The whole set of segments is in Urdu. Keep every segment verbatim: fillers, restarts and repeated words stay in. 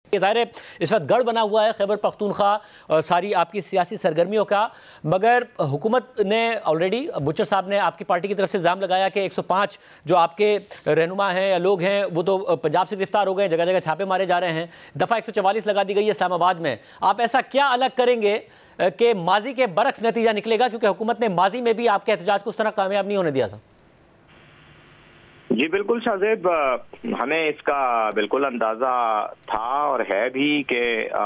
ظاہر ہے اس وقت گڑھ بنا ہوا ہے خیبر پختونخوا اور ساری آپ کی سیاسی سرگرمیوں کا، مگر حکومت نے آلریڈی بچر صاحب نے آپ کی پارٹی کی طرف سے الزام لگایا کہ ایک سو پانچ جو آپ کے رہنما ہیں یا لوگ ہیں وہ تو پنجاب سے گرفتار ہو گئے، جگہ جگہ چھاپے مارے جا رہے ہیں، دفعہ ایک سو چوالیس لگا دی گئی ہے اسلام آباد میں۔ آپ ایسا کیا الگ کریں گے کہ ماضی کے برعکس نتیجہ نکلے گا، کیونکہ حکومت نے ماضی میں بھی آپ کے احتجاج کو اس طرح کامیاب نہیں ہونے دیا تھا؟ جی بالکل شاہزیب، ہمیں اس کا بالکل اندازہ تھا اور ہے بھی کہ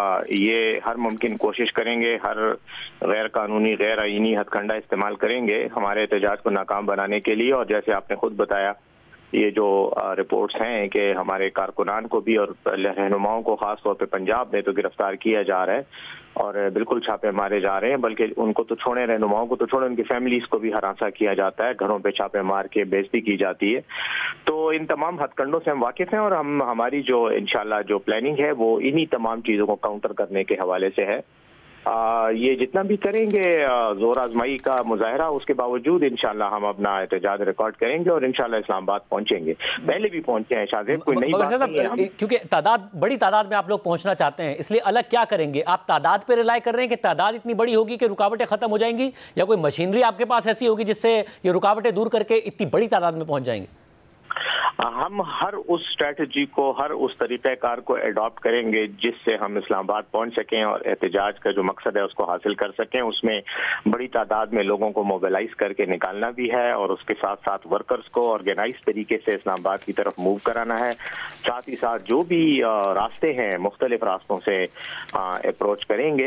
یہ ہر ممکن کوشش کریں گے، ہر غیر قانونی غیر آئینی ہتھ کنڈا استعمال کریں گے ہمارے احتجاج کو ناکام بنانے کے لیے۔ اور جیسے آپ نے خود بتایا، یہ جو رپورٹس ہیں کہ ہمارے کارکنان کو بھی اور رہنماؤں کو خاص طور پہ پنجاب میں تو گرفتار کیا جا رہا ہے اور بالکل چھاپے مارے جا رہے ہیں، بلکہ ان کو تو چھوڑیں، رہنماؤں کو تو چھوڑیں، ان کی فیملیز کو بھی ہراساں کیا جاتا ہے، گھروں پہ چھاپے مار کے بےعزتی کی جاتی ہے۔ تو ان تمام ہتھ کنڈوں سے ہم واقف ہیں اور ہم ہماری جو انشاءاللہ جو پلاننگ ہے وہ انہی تمام چیزوں کو کاؤنٹر کرنے کے حوالے سے ہے۔ آ, یہ جتنا بھی کریں گے زور آزمائی کا مظاہرہ، اس کے باوجود انشاءاللہ ہم اپنا احتجاج ریکارڈ کریں گے اور انشاءاللہ اسلام آباد پہنچیں گے۔ پہلے بھی پہنچے ہیں شاہزیب، کوئی نئی بات نہیں ہے، کیونکہ تعداد بڑی تعداد میں آپ لوگ پہنچنا چاہتے ہیں، اس لیے الگ کیا کریں گے؟ آپ تعداد پہ ریلائی کر رہے ہیں کہ تعداد اتنی بڑی ہوگی کہ رکاوٹیں ختم ہو جائیں گی، یا کوئی مشینری آپ کے پاس ایسی ہوگی جس سے یہ رکاوٹیں دور کر کے اتنی بڑی تعداد میں پہنچ جائیں گے؟ ہم ہر اس اسٹریٹجی کو، ہر اس طریقہ کار کو ایڈاپٹ کریں گے جس سے ہم اسلام آباد پہنچ سکیں اور احتجاج کا جو مقصد ہے اس کو حاصل کر سکیں۔ اس میں بڑی تعداد میں لوگوں کو موبلائز کر کے نکالنا بھی ہے اور اس کے ساتھ ساتھ ورکرز کو آرگنائز طریقے سے اسلام آباد کی طرف موو کرانا ہے۔ ساتھ ہی ساتھ جو بھی راستے ہیں مختلف راستوں سے اپروچ کریں گے۔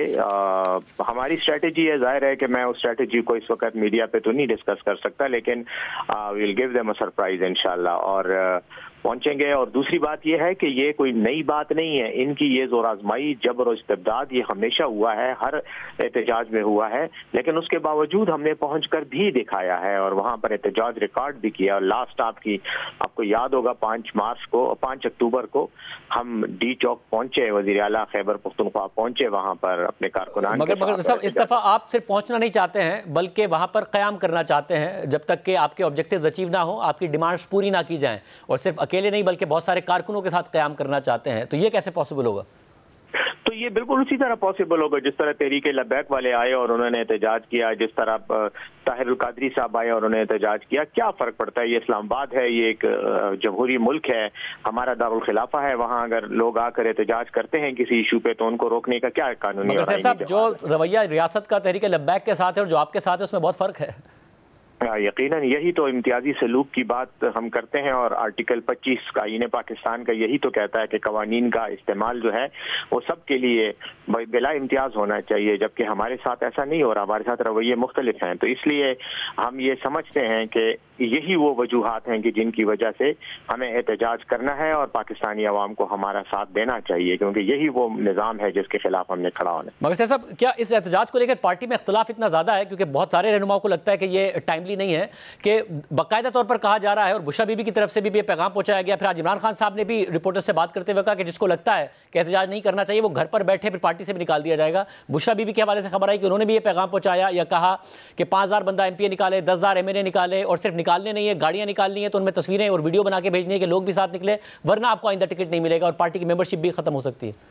ہماری اسٹریٹجی ہے، ظاہر ہے کہ میں اس اسٹریٹجی کو اس وقت میڈیا پہ تو نہیں ڈسکس کر سکتا، لیکن we'll give them a surprise انشاءاللہ، اور پہنچیں گے۔ اور دوسری بات یہ ہے کہ یہ کوئی نئی بات نہیں ہے، ان کی یہ زور آزمائی، جبر و استبداد یہ ہمیشہ ہوا ہے، ہر احتجاج میں ہوا ہے، لیکن اس کے باوجود ہم نے پہنچ کر بھی دکھایا ہے اور وہاں پر احتجاج ریکارڈ بھی کیا۔ اور لاسٹ آپ کی آپ کو یاد ہوگا پانچ مارچ کو پانچ اکتوبر کو ہم ڈی چوک پہنچے، وزیر اعلیٰ خیبر پختونخوا پہنچے وہاں پر اپنے کارکنان مگر مگر صاحب اس دفعہ آپ صرف پہنچنا نہیں چاہتے ہیں بلکہ وہاں پر قیام کرنا چاہتے ہیں جب تک کہ آپ کے آبجیکٹیوز اچیو نہ ہوں، آپ کی ڈیمانڈز پوری نہ کی جائیں، اور صرف اکیلے نہیں بلکہ بہت سارے کارکنوں کے ساتھ قیام کرنا چاہتے ہیں، تو یہ کیسے پاسبل ہوگا؟ تو یہ بالکل اسی طرح پاسبل ہوگا جس طرح تحریک لبیک والے آئے اور انہوں نے احتجاج کیا، جس طرح طاہر القادری صاحب آئے اور انہوں نے احتجاج کیا۔ کیا فرق پڑتا ہے؟ یہ اسلام آباد ہے، یہ ایک جمہوری ملک ہے، ہمارا دارالخلافہ ہے، وہاں اگر لوگ آ کر احتجاج کرتے ہیں کسی ایشو پہ تو ان کو روکنے کا کیا قانونی؟ مگر صاحب جو رویہ ریاست کا تحریک لبیک کے ساتھ ہے اور جو آپ کے ساتھ ہے اس میں بہت فرق ہے۔ یقیناً یہی تو امتیازی سلوک کی بات ہم کرتے ہیں، اور آرٹیکل پچیس کا آئین پاکستان کا یہی تو کہتا ہے کہ قوانین کا استعمال جو ہے وہ سب کے لیے بلا امتیاز ہونا چاہیے، جبکہ ہمارے ساتھ ایسا نہیں ہو رہا، ہمارے ساتھ رویے مختلف ہیں۔ تو اس لیے ہم یہ سمجھتے ہیں کہ یہی وہ وجوہات ہیں کہ جن کی وجہ سے ہمیں احتجاج کرنا ہے اور پاکستانی عوام کو ہمارا ساتھ دینا چاہیے، کیونکہ یہی وہ نظام ہے جس کے خلاف ہم نے کھڑا ہونا ہے۔ مگر صاحب کیا اس احتجاج کو لے کر پارٹی میں اختلاف اتنا زیادہ ہے، کیونکہ بہت سارے رہنماؤں کو لگتا ہے کہ یہ ٹائملی نہیں ہے، کہ باقاعدہ طور پر کہا جا رہا ہے اور بشرا بی بی کی طرف سے بھی یہ پیغام پہنچایا گیا، پھر آج عمران خان صاحب نے بھی رپورٹر سے بات کرتے ہوئے کہا کہ جس کو لگتا ہے کہ احتجاج نہیں کرنا چاہیے وہ گھر پر بیٹھے، پھر پارٹی سے بھی نکال دیا جائے گا۔ بشرا بی بی کے حوالے سے خبر آئی کہ انہوں نے بھی یہ پیغام پہنچایا یا کہا کہ پانچ ہزار بندہ ایم پی اے نکالے، دس ہزار ایم این اے نکالے، اور صرف نکالنے نہیں ہے، گاڑیاں نکالنی ہے تو ان میں تصویریں اور ویڈیو بنا کے بھیجنی ہے کہ لوگ بھی ساتھ نکلے، ورنہ آپ کو آئندہ ٹکٹ نہیں ملے گا اور پارٹی کی ممبرشپ بھی ختم ہو سکتی ہے۔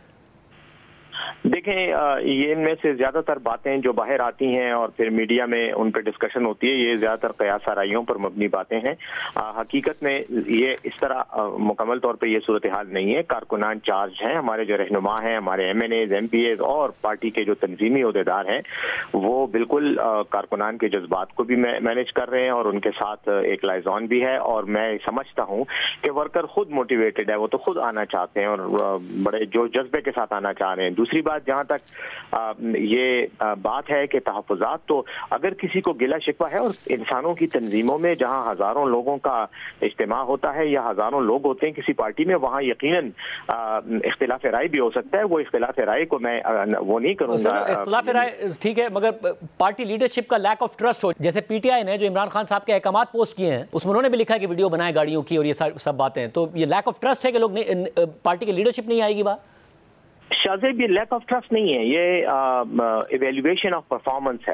دیکھیں، یہ ان میں سے زیادہ تر باتیں جو باہر آتی ہیں اور پھر میڈیا میں ان پہ ڈسکشن ہوتی ہے، یہ زیادہ تر قیاس آرائیوں پر مبنی باتیں ہیں۔ حقیقت میں یہ اس طرح مکمل طور پہ یہ صورتحال نہیں ہے۔ کارکنان چارج ہیں، ہمارے جو رہنما ہیں، ہمارے MNAs, MPAs اور پارٹی کے جو تنظیمی عہدیدار ہیں وہ بالکل کارکنان کے جذبات کو بھی مینیج کر رہے ہیں اور ان کے ساتھ ایک لائزون بھی ہے، اور میں سمجھتا ہوں کہ ورکر خود موٹیویٹڈ ہے، وہ تو خود آنا چاہتے ہیں اور بڑے جو جذبے کے ساتھ آنا چاہ رہے ہیں۔ دوسری بات، جہاں تک یہ بات ہے کہ تحفظات، تو اگر کسی کو گلہ شکوہ ہے، اور انسانوں کی تنظیموں میں جہاں ہزاروں لوگوں کا اجتماع ہوتا ہے یا ہزاروں لوگ ہوتے ہیں کسی پارٹی میں، وہاں یقیناً اختلاف رائے بھی ہو سکتا ہے۔ وہ اختلاف رائے کو میں وہ نہیں کروں گا۔ اختلاف رائے ٹھیک ہے، مگر پارٹی لیڈرشپ کا لیک آف ٹرسٹ ہو، جیسے پی ٹی آئی نے جو عمران خان صاحب کے احکامات پوسٹ کیے ہیں اس میں انہوں نے بھی لکھا ہے کہ ویڈیو بنائے گاڑیوں کی اور یہ سب باتیں، تو یہ لیک آف ٹرسٹ ہے کہ لوگ پارٹی کی لیڈرشپ نہیں آئے گی بات؟ شاہزیب، یہ لیک آف ٹرسٹ نہیں ہے، یہ ایویلویشن آف پرفارمنس ہے۔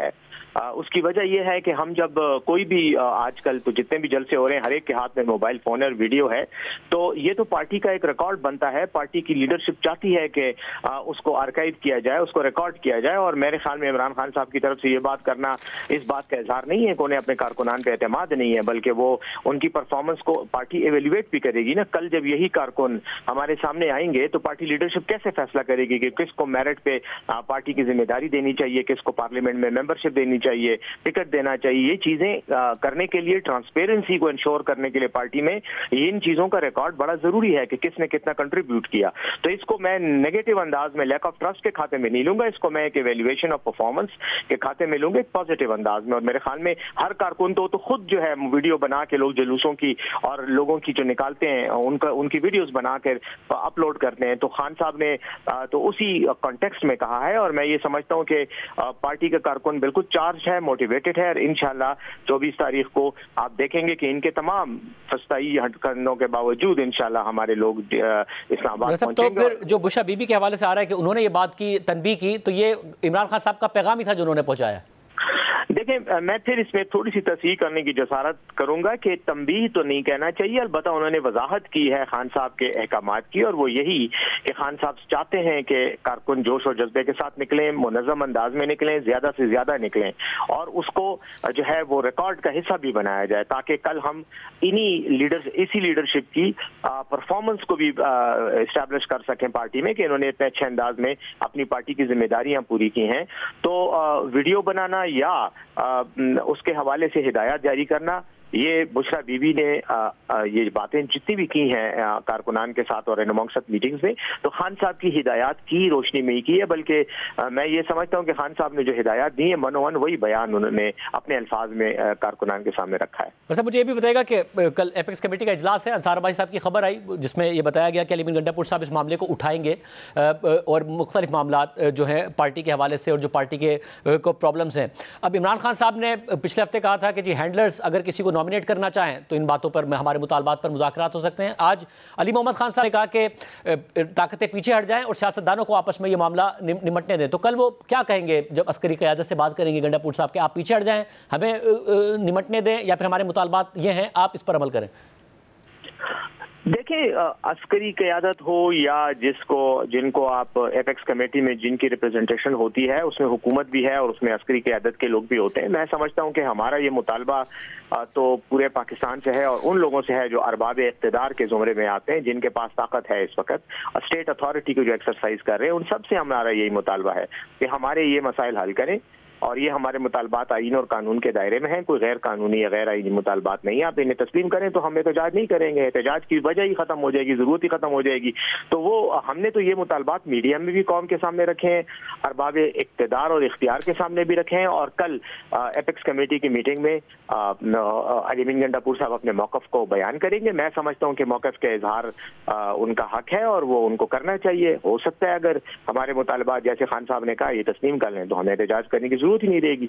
اس کی وجہ یہ ہے کہ ہم جب کوئی بھی آج کل تو جتنے بھی جلسے ہو رہے ہیں ہر ایک کے ہاتھ میں موبائل فون اور ویڈیو ہے، تو یہ تو پارٹی کا ایک ریکارڈ بنتا ہے. پارٹی کی لیڈرشپ چاہتی ہے کہ اس کو آرکائیو کیا جائے، اس کو ریکارڈ کیا جائے، اور میرے خیال میں عمران خان صاحب کی طرف سے یہ بات کرنا اس بات کا اظہار نہیں ہے کہ انہیں اپنے کارکنان پہ اعتماد نہیں ہے، بلکہ وہ ان کی پرفارمنس کو پارٹی ایویلویٹ بھی کرے گی نا. کل جب یہی کارکن ہمارے سامنے آئیں گے تو پارٹی لیڈرشپ کیسے فیصلہ کرے گی کہ کس کو میرٹ پہ پارٹی کی ذمہ داری دینی چاہیے، کس کو پارلیمنٹ میں ممبرشپ دینی چاہیے، ٹکٹ دینا چاہیے. یہ چیزیں کرنے کے لیے، ٹرانسپیرنسی کو انشور کرنے کے لیے پارٹی میں ان چیزوں کا ریکارڈ بڑا ضروری ہے کہ کس نے کتنا کنٹریبیوٹ کیا. تو اس کو میں نیگیٹو انداز میں لیک آف ٹرسٹ کے کھاتے میں نہیں لوں گا، اس کو میں ایک ایویلویشن آف پرفارمنس کے کھاتے میں لوں گا، ایک پازیٹیو انداز میں. اور میرے خیال میں ہر کارکن تو خود جو ہے ویڈیو بنا کے لوگ جلوسوں کی اور لوگوں کی جو نکالتے ہیں ان کا ان کی ویڈیوز بنا کر اپلوڈ کرتے ہیں. تو خان صاحب نے تو اسی کانٹیکسٹ میں کہا ہے، اور میں یہ سمجھتا ہوں کہ پارٹی کا کارکن بالکل چارج ہے، موٹیویٹڈ ہے، اور انشاءاللہ چوبیس تاریخ کو آپ دیکھیں گے کہ ان کے تمام فسطائی ہٹ کرنوں کے باوجود انشاءاللہ ہمارے لوگ اسلام آباد پہنچیں گے. تو پھر جو بشرا بی بی کے حوالے سے آ رہا ہے کہ انہوں نے یہ بات کی، تنبیہ کی، تو یہ عمران خان صاحب کا پیغام ہی تھا جو انہوں نے پہنچایا. دیکھیں میں پھر اس میں تھوڑی سی تصحیح کرنے کی جسارت کروں گا کہ تنبیہ تو نہیں کہنا چاہیے، البتہ انہوں نے وضاحت کی ہے خان صاحب کے احکامات کی، اور وہ یہی کہ خان صاحب چاہتے ہیں کہ کارکن جوش و جذبے کے ساتھ نکلیں، منظم انداز میں نکلیں، زیادہ سے زیادہ نکلیں، اور اس کو جو ہے وہ ریکارڈ کا حصہ بھی بنایا جائے تاکہ کل ہم انہی لیڈر اسی لیڈرشپ کی پرفارمنس کو بھی اسٹیبلش کر سکیں پارٹی میں کہ انہوں نے اتنے اچھے انداز میں اپنی پارٹی کی ذمہ داریاں پوری کی ہیں. تو ویڈیو بنانا یا اس کے حوالے سے ہدایات جاری کرنا، یہ بشرا بی بی نے یہ باتیں جتنی بھی کی ہیں کارکنان کے ساتھ اور رہنماؤں کے ساتھ میٹنگز میں، تو خان صاحب کی ہدایات کی روشنی میں ہی کی ہے. بلکہ میں یہ سمجھتا ہوں کہ خان صاحب نے جو ہدایات دی ہیں منوان وہی بیان انہوں نے اپنے الفاظ میں کارکنان کے سامنے رکھا ہے. ویسے مجھے یہ بھی بتائے گا کہ کل ایپیکس کمیٹی کا اجلاس ہے، انصار بھائی صاحب کی خبر آئی جس میں یہ بتایا گیا کہ علی بن گنڈا پور صاحب اس معاملے کو اٹھائیں گے، اور مختلف معاملات جو ہیں پارٹی کے حوالے سے اور جو پارٹی کے کو پرابلمس ہیں. اب عمران خان صاحب نے پچھلے ہفتے کہا تھا کہ جی ہینڈلرز اگر کسی کو نامینیٹ کرنا چاہیں تو ان باتوں پر ہمارے مطالبات پر مذاکرات ہو سکتے ہیں. آج علی محمد خان صاحب نے کہا کہ طاقتیں پیچھے ہٹ جائیں اور سیاستدانوں کو آپس میں یہ معاملہ نمٹنے دیں. تو کل وہ کیا کہیں گے جب عسکری قیادت سے بات کریں گے گنڈا پور صاحب کہ آپ پیچھے ہٹ جائیں، ہمیں نمٹنے دیں، یا پھر ہمارے مطالبات یہ ہیں آپ اس پر عمل کریں؟ دیکھیں عسکری قیادت ہو یا جس کو جن کو آپ ایپیکس کمیٹی میں جن کی ریپرزنٹیشن ہوتی ہے اس میں حکومت بھی ہے اور اس میں عسکری قیادت کے لوگ بھی ہوتے ہیں. میں سمجھتا ہوں کہ ہمارا یہ مطالبہ تو پورے پاکستان سے ہے اور ان لوگوں سے ہے جو ارباب اقتدار کے زمرے میں آتے ہیں، جن کے پاس طاقت ہے اس وقت، اسٹیٹ اتھارٹی کو جو ایکسرسائز کر رہے ہیں، ان سب سے ہمارا یہی مطالبہ ہے کہ ہمارے یہ مسائل حل کریں. اور یہ ہمارے مطالبات آئین اور قانون کے دائرے میں ہیں، کوئی غیر قانونی یا غیر آئینی مطالبات نہیں. آپ انہیں تسلیم کریں تو ہم احتجاج نہیں کریں گے، احتجاج کی وجہ ہی ختم ہو جائے گی، ضرورت ہی ختم ہو جائے گی. تو وہ ہم نے تو یہ مطالبات میڈیا میں بھی قوم کے سامنے رکھے ہیں، ارباب اقتدار اور اختیار کے سامنے بھی رکھے ہیں، اور کل ایپیکس کمیٹی کی میٹنگ میں علی بن گنڈا پور صاحب اپنے موقف کو بیان کریں گے. میں سمجھتا ہوں کہ موقف کا اظہار ان کا حق ہے اور وہ ان کو کرنا چاہیے. ہو سکتا ہے اگر ہمارے مطالبات جیسے خان صاحب نے کہا یہ تسلیم کر لیں تو ہمیں احتجاج کرنے کی ضرورت ہی نہیں رہے گی.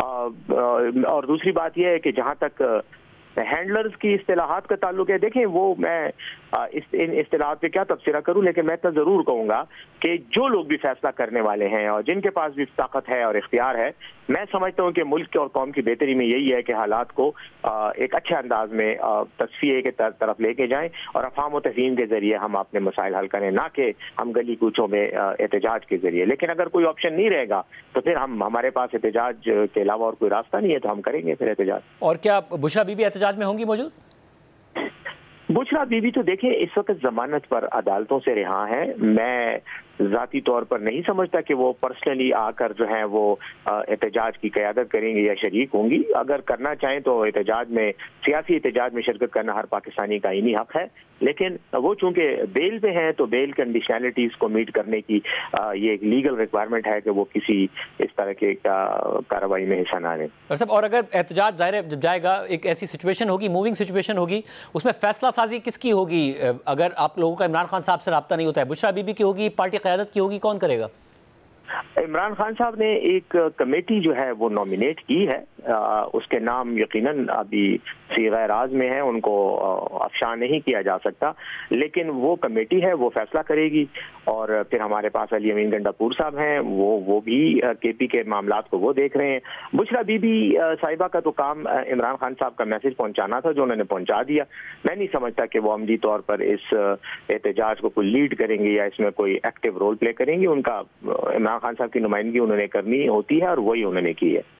اور دوسری بات یہ ہے کہ جہاں تک ہینڈلرز کی اصطلاحات کا تعلق ہے، دیکھیں وہ میں ان اصطلاحات پہ کیا تبصرہ کروں، لیکن میں تو ضرور کہوں گا کہ جو لوگ بھی فیصلہ کرنے والے ہیں اور جن کے پاس بھی طاقت ہے اور اختیار ہے، میں سمجھتا ہوں کہ ملک اور قوم کی بہتری میں یہی ہے کہ حالات کو ایک اچھے انداز میں تصفیے کے طرف لے کے جائیں اور افہام و تفہیم کے ذریعے ہم اپنے مسائل حل کریں، نہ کہ ہم گلی کوچوں میں احتجاج کے ذریعے. لیکن اگر کوئی آپشن نہیں رہے گا تو پھر ہم ہمارے پاس احتجاج کے علاوہ اور کوئی راستہ نہیں ہے تو ہم کریں گے پھر احتجاج. اور کیا بشرا بی بی احتجاج میں ہوں گی موجود؟ بشرا بی بی تو دیکھیں اس وقت ضمانت پر عدالتوں سے رہا ہے. میں ذاتی طور پر نہیں سمجھتا کہ وہ پرسنلی آ کر جو ہے وہ احتجاج کی قیادت کریں گے یا شریک ہوں گی. اگر کرنا چاہیں تو احتجاج میں سیاسی احتجاج میں شرکت کرنا ہر پاکستانی کا آئینی حق ہے، لیکن وہ چونکہ بیل پہ ہیں تو بیل کنڈیشنلٹیز کو میٹ کرنے کی یہ ایک لیگل ریکوائرمنٹ ہے کہ وہ کسی اس طرح کے کارروائی میں حصہ نہ لیں. اور اگر احتجاج ظاہر جب جائے گا ایک ایسی سچویشن ہوگی، موونگ سچویشن ہوگی، اس میں فیصلہ سازی کس کی ہوگی؟ اگر آپ لوگوں کا عمران خان صاحب سے رابطہ نہیں ہوتا ہے، بشرا بی بی کی ہوگی، پارٹی قیادت کی ہوگی، کون کرے گا؟ عمران خان صاحب نے ایک کمیٹی جو ہے وہ نامینیٹ کی ہے، اس کے نام یقیناً ابھی صیغہ راز میں ہے، ان کو افشا نہیں کیا جا سکتا، لیکن وہ کمیٹی ہے وہ فیصلہ کرے گی۔ اور پھر ہمارے پاس علی امین گنڈاپور صاحب ہیں، وہ وہ بھی کے پی کے معاملات کو وہ دیکھ رہے ہیں۔ بشرا بی بی صاحبہ کا تو کام عمران خان صاحب کا میسج پہنچانا تھا، جو انہوں نے پہنچا دیا۔ میں نہیں سمجھتا کہ وہ عملی طور پر اس احتجاج کو کوئی لیڈ کریں گے یا اس میں کوئی ایکٹیو رول پلے کریں گے۔ ان کا عمران خان صاحب کی نمائندگی انہوں نے کرنی ہوتی ہے اور وہی انہوں نے کی ہے۔